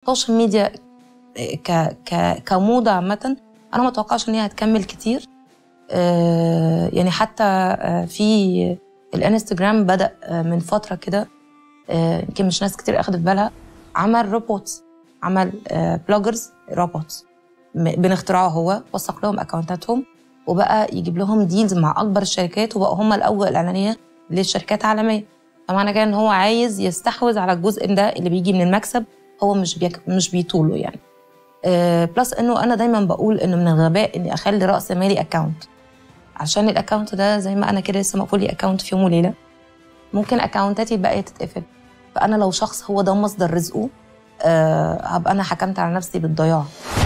السوشيال ميديا كموضة عامة أنا ما أتوقعش إن هي هتكمل كتير. يعني حتى في الانستجرام بدأ من فترة كده، يمكن مش ناس كتير أخدت بالها، عمل روبوتس، عمل بلوجرز روبوتس بنخترعه هو، وثق لهم أكاونتاتهم وبقى يجيب لهم ديلز مع أكبر الشركات، وبقى هم الأول الإعلانية للشركات عالمية. فمعنى كده إن هو عايز يستحوذ على الجزء ده اللي بيجي من المكسب، هو مش بيطوله يعني. بلس إنه أنا دايما بقول إنه من الغباء إني أخلي رأس مالي أكاونت، عشان الأكاونت ده زي ما أنا كده لسه مقفول لي أكاونت في يوم وليلة، ممكن أكاونتاتي الباقية تتقفل. فأنا لو شخص هو ده مصدر رزقه، هبقى أنا حكمت على نفسي بالضياع.